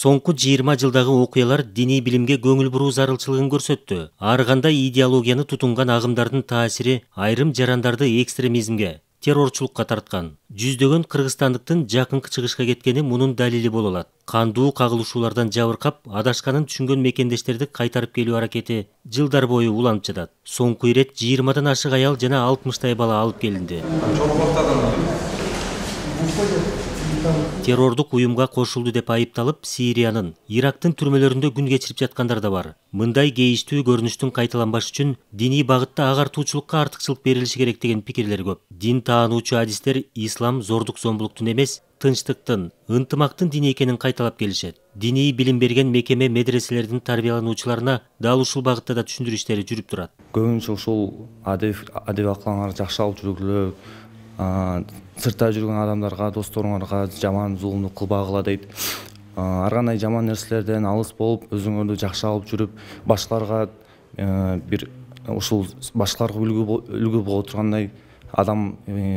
Соңку 20 жылдагы окуялар диний билимге көңүл буруу зарылчылыгын көрсөттү. Ар кандай идеологияны тутунган агымдардын таасири айрым жарандарды экстремизмге, террорчулукка тарткан. Жүздөгөн кыргызстандыктын жакынкы чыгышка кеткени мунун далили боло алат. Кандуу кагылышуулардан жабыркап, адашканын түшүнгөн мекендештерди кайтарып келүү аракети жылдар бою уланып жатат. Соңку ирет 20дан ашык аял жана 60 бала алып келинди. Террордук уюмга кошулду деп айыпталып, Сириянын, Ирактын түрмөлөрүндө күн кечирип жаткандар да бар. Мындай кейиштүү көрүнүштүн кайталанбаш үчүн диний багытта агартуучулукка артыкчылык берилиши керек деген пикирлер көп. Дин таануучу адистер ислам зордук зомбулуктун эмес, тынчтыктын, ынтымактын дини экенин кайталап келишет. Диний билим берген мекеме медреселердин тарбиялануучуларына дал ушул багытта да түшүндүрүү иштери жүрүп турат. Көбүнчө ушул адеп акылаңар жакшы алып жүргүлө, сыртта жүргөн адамдарга, досторуңарга жаман зулумдук кылбагыла дейт. Ар кандай жаман нерселерден алыс болуп, өзүңөрдү жакшы алып жүрүп, башкаларга бир ушул башкаларга үлгү боло тургандай адам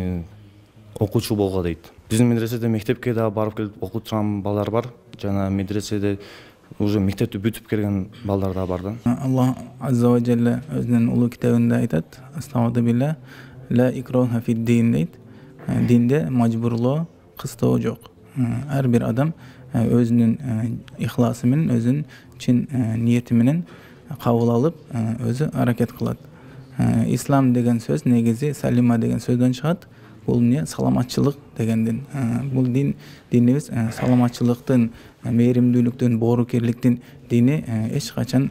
окуучу болгула дейт. Биздин медреседе мектепке да барып келип окуп турган балдар бар. Жана медреседе уже мектепти бүтүп келген балдар да бар да. Аллах азза ва жалла өзүнүн улуу китабында айтат: "Астагфиру билла, ла икраха фид-дин" дейт. Динде мажбурлоо, кыстоо жок. Ар бир адам өзүнүн ихласы менен, өзүнүн чын ниети менен кабыл алып, өзү аракет кылат. Ислам деген сөз негизи салима деген сөздөн чыгат. Бул эмне? Саламатчылык дегенден. Бул динибиз саламатчылыктын, мээримдүүлүктүн, боорукерликтин дини, эч качан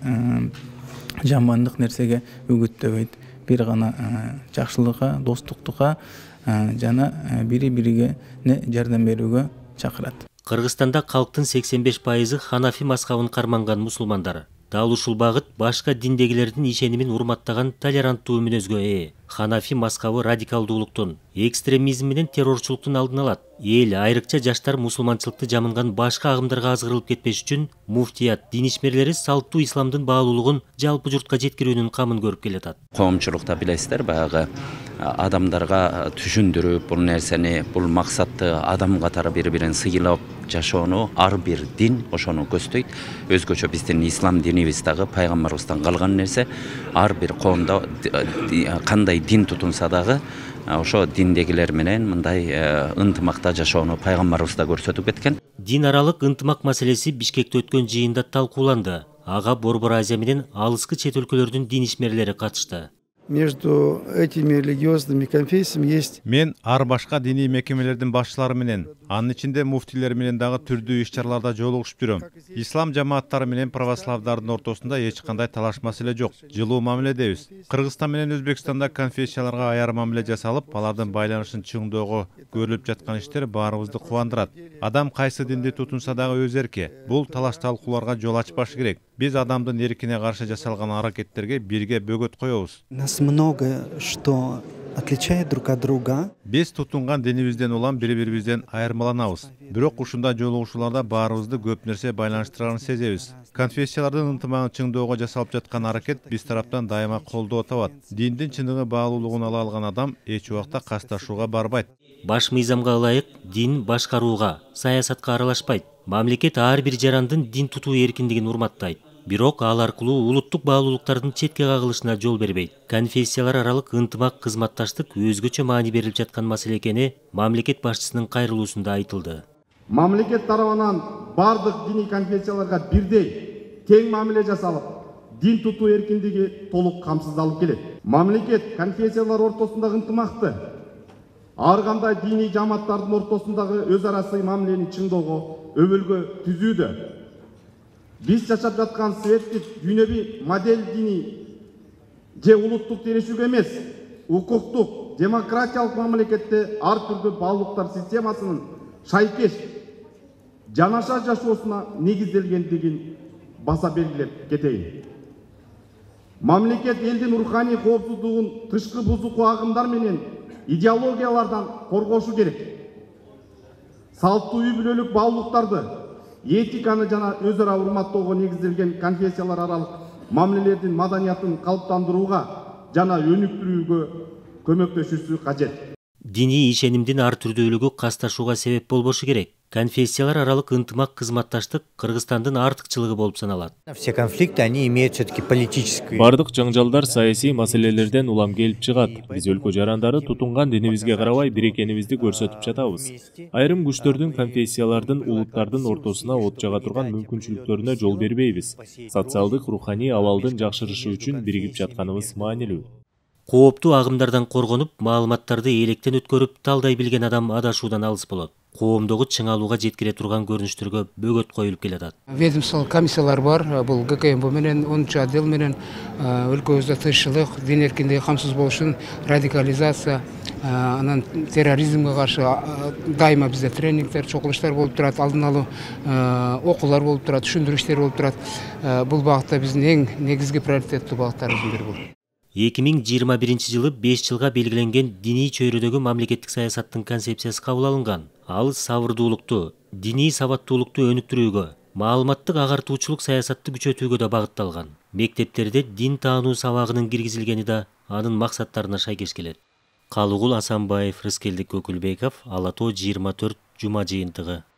жамандык нерсеге үгүттөбөйт. Бир гана жакшылыкка, достуктукка жана бири-бириге жардам берүүгө чакырат. Кыргызстанда калктын 85% Ханафи мазхабын карманган мусулмандар. Дал ушул багыт башка диндегилердин ишенимин урматтаган толеранттуу мүнөзгө ээ. Ханафи мазхабы радикалдуулуктун, экстремизм менен террорчулуктун алдын алат. Эл, айрыкча жаштар мусулманчылыкты жамынган башка агымдарга азгырылып кетпеш үчүн муфтият, дин ишмерлери салттуу исламдын баалуулугун жалпы журтка жеткирүүнүн камын көрүп келатат. Коомчулукта билесиздер, баягы адамдарга түшүндүрүп, бул нерсени, бул максатты адам катары бири-бирин сыйлап жашоону ар бир дин ошону көздөйт. Өзгөчө биздин ислам динибиз дагы пайгамбарыбыздан калган нерсе. Ар бир коомдо кандай дин тутунса дагы ошо диндегилер менен мындай ынтымакта жашоону пайгамбарыбыз да көрсөтүп кеткен. Дин аралык ынтымак маселеси Бишкекте өткөн жыйында талкууланды. Ага Борбор Азия менен алыскы чет өлкөлөрдүн дин ишмерлери катышты. Между этими религиозными конфессиями есть. Мен ар башка диний мекемелердин башчылары менен, анын ичинде муфтилер менен дагы түрдүү иш-чараларда жолугушуп жүрөм. Ислам жамааттары менен православдардын ортосунда эч кандай талаш маселе жок. Жылуу мамиледебиз. Кыргызстан менен Өзбекстанда конфессияларга аяр мамиле жасалып, алардын байланышын чыңдоого көрүлүп жаткан иштер баарыбызды кубандырат. Адам кайсы динди тутунса дагы өз эрки. Бул талаш талкууларга жол ачпашы керек. Биз адамдын эркине каршы жасалган аракеттерге бирге бөгөт коебуз. Нас много что отличает друг от друга. Биз тутунган динибизден улам бири-бирибизден айырмаланабыз. Бирок ушундай жолугушууларда баарыбызды көп нерсе байланыштырганын сезебиз. Конфессиялардын ынтымагын чыңдоого жасалып жаткан аракет биз тараптан дайыма колдоо табат. Диндин чындыгы баалуулугун ала алган адам эч убакта касташууга барбайт. Баш мыйзамга ылайык дин башкарууга, саясатка аралашпайт. Мамлекет ар бир жарандын дин тутуу эркиндигин урматтайт. Бирок ал аркылуу улуттук баалуулуктардын четке кагылышына жол бербейт. Конфессиялар аралык ынтымак, кызматташтык өзгөчө маани берилип жаткан маселе экени мамлекет башчысынын кайрылуусунда айтылды. Мамлекет тарабынан бардык диний конфессияларга бирдей тең мамиле жасалып, дин тутуу эркиндиги толук камсыздалып келет. Мамлекет конфессиялар ортосундагы ынтымакты ар кандай диний жамааттардын ортосундагы өз ара сый мамилени чыңдоого өбөлгө түзүүдө. Биз жашап жаткан светтик дүйнөбүй модель дини же улуттук тирешүүгө эмес, укуктук, демократиялык мамлекетте ар түрдүү баалуулуктар системасынын шайкеш жанаша жашоосуна негизделгендигин баса белгилеп кетейин. Мамлекет элдин руханий коопсуздугун тышкы бузуку агымдар менен идеологиялардан коргошу керек. Салттуу үй бүлөлүк баалуулуктарды, этиканы жана өз ара урматтоого негизделген конфессиялар аралык мамилелердин маданиятын калыптандырууга жана өнүктүрүүгө көмөктөшүүсү кажет. Диний ишенимдин ар түрдүүлүгү касташууга себеп болбошу керек. конфессиялар аралык ынтымак кызматташтык Кыргызстандын артыкчылыгы болуп саналат. Все конфликты, они имеют все-таки политическую... Бардык жаңжалдар саясий маселелерден улам келип чыгат. Биз өлкө жарандары тутунган динибизге карабай бир экенибизди көрсөтүп жатабыз. Айрым күчтөрдүн конфессиялардын улуттардын ортосуна от жага турган мүмкүнчүлүктөрүнө жол бербейбиз. Социалдык, руханий абалдын жакшырышы үчүн биригип жатканыбыз маанилүү. Кооптуу агымдардан коргонуп, маалыматтарды электен өткөрүп, талдай билген адам адашуудан алыс болот. Коомдогу чыңалууга жеткире турган көрүнүштөргө бөгөт коюлуп келатат. Ведомстволук комиссиялар бар, бул ГКМБ менен 10 отдел менен өлкөбүздө тынччылык, дин эркиндиги камсыз болушун, радикализация, анан терроризмге каршы дайыма бизде тренингдер, чогулуштар болуп турат, алдын алуу окуулар болуп турат, түшүндүрүү иштери болуп турат. Бул багытта биздин эң негизги приоритеттүү багыттарыбыздын бири бул. 2021 жылы 5 жылга белгиленген диний чөйрөдөгү мамлекеттик саясаттын концепциясы кабыл алынган. Ал сабырдуулукту, диний сабаттуулукту өнүктүрүүгө, маалыматтык агартуучулук саясатты күчөтүүгө да багытталган. Мектептерде дин таануу сабагынын киргизилгени да анын максаттарына шайкеш келет. Калыгул Асанбаев, Рыскелдик Көкүлбеков, Ала Тоо 24 жума жыйынтыгы.